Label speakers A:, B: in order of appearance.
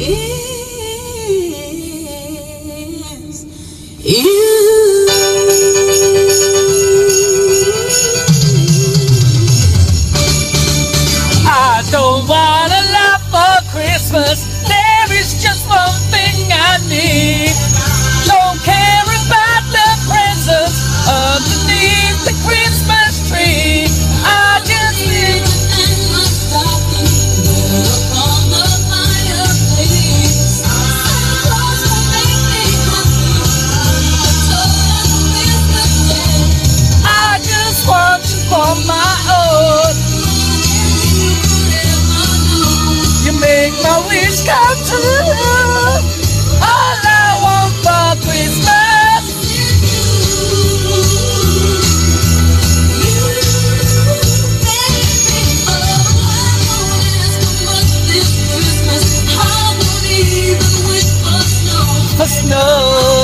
A: is you. I don't want a lot for Christmas. There is just one thing I need. Don't care about the presents underneath the Christmas tree. I just need my stocking there upon the fireplace. Clothes will make me happy. I just want you for my own. You make my wish come true. All I want for Christmas is you. Baby, oh, I won't ask for much this Christmas. I won't even wish for snow. For snow.